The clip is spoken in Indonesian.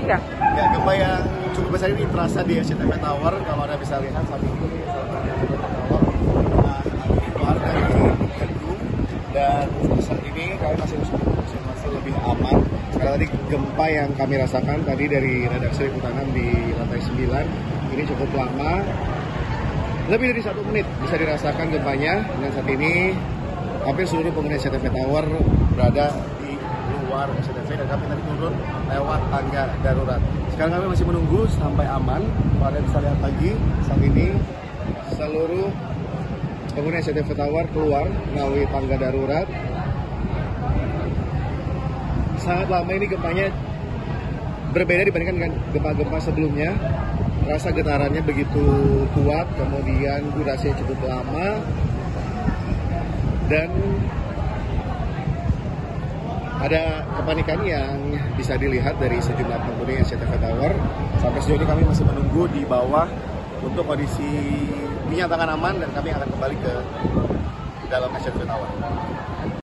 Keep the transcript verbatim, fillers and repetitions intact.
Kang? Ya, gempa yang cukup besar ini terasa di S C T V Tower. Kalau Anda bisa lihat saat ini, saat ini Tower nah, keluar dari gedung, dan saat ini kami masih masih lebih aman. Karena tadi gempa yang kami rasakan tadi dari redaksi Liputan enam di lantai sembilan ini cukup lama, lebih dari satu menit bisa dirasakan gempanya. Dan saat ini hampir seluruh penghuni S C T V Tower berada di luar S C T V, dan kami tadi turun lewat tangga darurat. Sekarang kami masih menunggu sampai aman. Kalau Anda bisa lihat lagi, saat ini seluruh penghuni S C T V Tower keluar melalui tangga darurat. Sangat lama ini gempanya, berbeda dibandingkan dengan gempa-gempa sebelumnya. Rasa getarannya begitu kuat, kemudian durasinya cukup lama, dan ada kepanikan yang bisa dilihat dari sejumlah penghuni S C T V Tower. Sampai sejauh ini kami masih menunggu di bawah untuk kondisi dinyatakan aman, dan kami akan kembali ke dalam S C T V Tower.